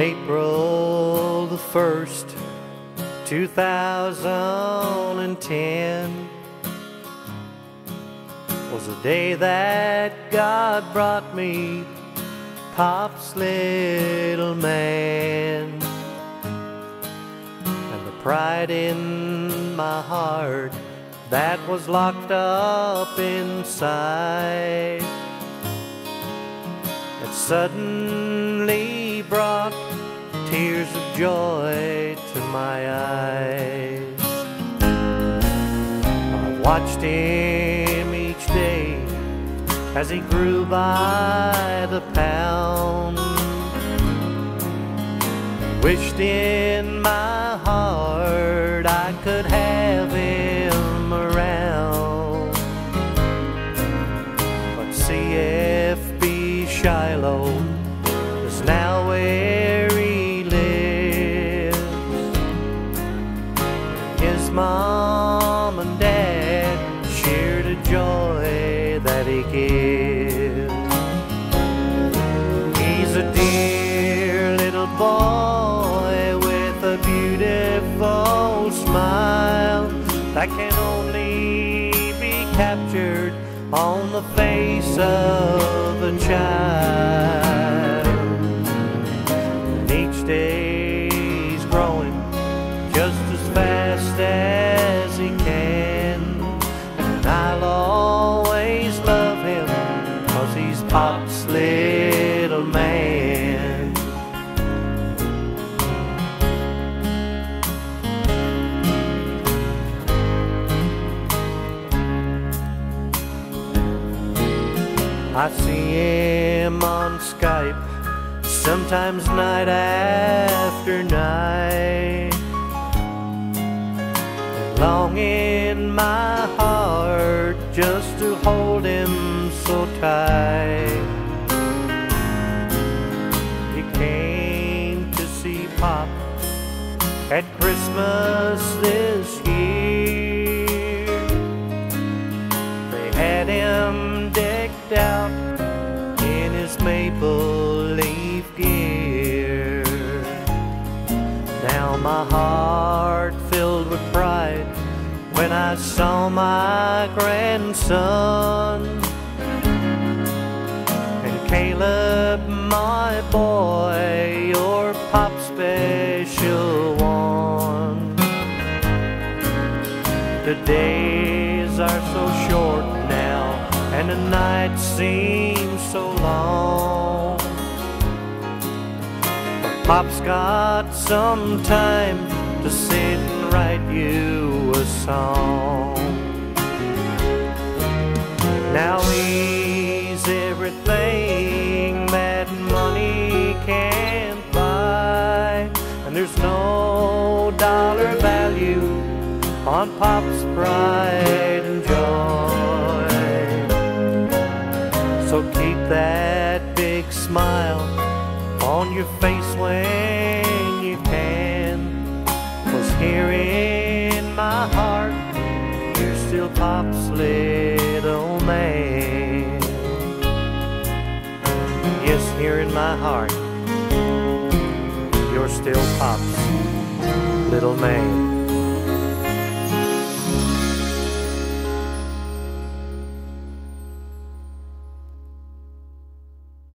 April the 1st, 2010 was the day that God brought me Pop's little man. And the pride in my heart that was locked up inside, it suddenly brought tears of joy to my eyes. I watched him each day as he grew by the pound. Wished in my heart I could have him around. But CFB Shiloh is now where he lives. His mom and dad shared a joy that he gives. He's a dear little boy with a beautiful smile that can only be captured on the face of a child. And each day he's growing just as fast as he can, and I'll always love him 'cause he's Pop's little man. I see him on Skype, sometimes night after night. Long in my heart just to hold him so tight. He came to see Pop at Christmas this year. They had him decked out in his maple leaf gear. Now my heart filled with pride when I saw my grandson. And Caleb, my boy, your Pop's special one. The days are so short now, and the night seems so long. But Pop's got some time to sit and write you a song. Now he's everything that money can't buy, and there's no dollar value on Pop's pride and joy. So keep that big smile on your face when you can, 'cause here in my heart you're still Pop's little man. Yes, here in my heart you're still Pop's little man.